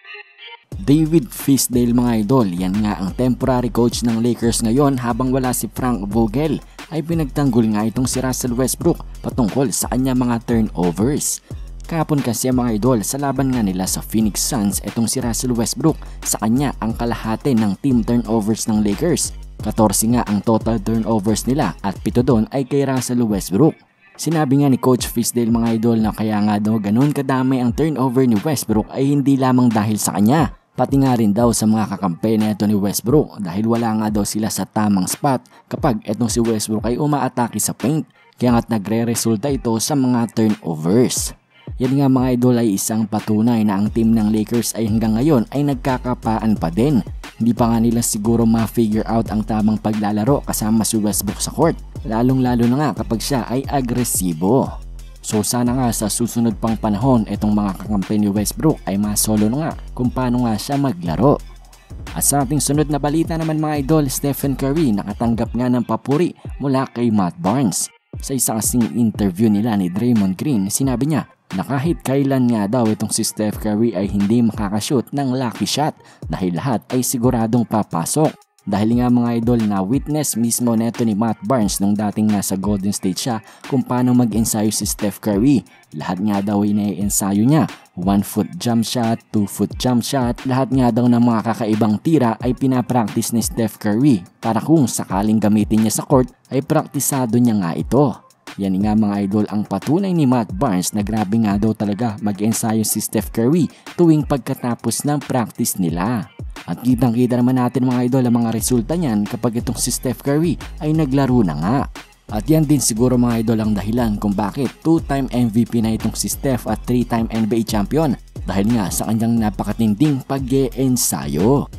David Fisdale mga idol, yan nga ang temporary coach ng Lakers ngayon habang wala si Frank Vogel, ay pinagtanggol nga itong si Russell Westbrook patungkol sa kanya mga turnovers. Kahapon kasi mga idol, sa laban nga nila sa Phoenix Suns, itong si Russell Westbrook, sa kanya ang kalahati ng team turnovers ng Lakers. 14 nga ang total turnovers nila at 7 doon ay kay Russell Westbrook. Sinabi nga ni Coach Fisdale mga idol na kaya nga daw ganun kadami ang turnover ni Westbrook ay hindi lamang dahil sa kanya, pati nga rin daw sa mga kakampi na ito ni Westbrook dahil wala nga daw sila sa tamang spot kapag itong si Westbrook ay umaatake sa paint, kaya nga't nagre-resulta ito sa mga turnovers. Yan nga mga idol ay isang patunay na ang team ng Lakers ay hanggang ngayon ay nagkakapaan pa din. Hindi pa nga nila siguro ma-figure out ang tamang paglalaro kasama si Westbrook sa court, lalong-lalo na nga kapag siya ay agresibo. So sana nga sa susunod pang panahon itong mga kakampi ni Westbrook ay masolo na nga kung paano nga siya maglaro. At sa ating sunod na balita naman mga idol, Stephen Curry nakatanggap nga ng papuri mula kay Matt Barnes. Sa isang kasing interview nila ni Draymond Green, sinabi niya na kahit kailan nga daw itong si Steph Curry ay hindi makakashoot ng lucky shot dahil lahat ay siguradong papasok. Dahil nga mga idol na witness mismo neto ni Matt Barnes nung dating nasa Golden State siya kung paano mag-ensayo si Steph Curry. Lahat nga daw ay nai-ensayo niya. 1-foot jump shot, 2-foot jump shot, lahat nga daw ng mga kakaibang tira ay pinapractice ni Steph Curry para kung sakaling gamitin niya sa court ay praktisado niya nga ito. Yan nga mga idol ang patunay ni Matt Barnes na grabe nga daw talaga mag-ensayo si Steph Curry tuwing pagkatapos ng practice nila. At kitang-kita naman natin mga idol ang mga resulta niyan kapag itong si Steph Curry ay naglaro na nga. At yan din siguro mga idol ang dahilan kung bakit 2-time MVP na itong si Steph at 3-time NBA champion dahil nga sa kanyang napakatinding pag-e-ensayo.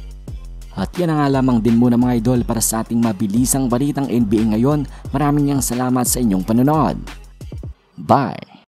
At yan nga lamang din muna mga idol para sa ating mabilisang balitang NBA ngayon. Maraming salamat sa inyong panonood. Bye!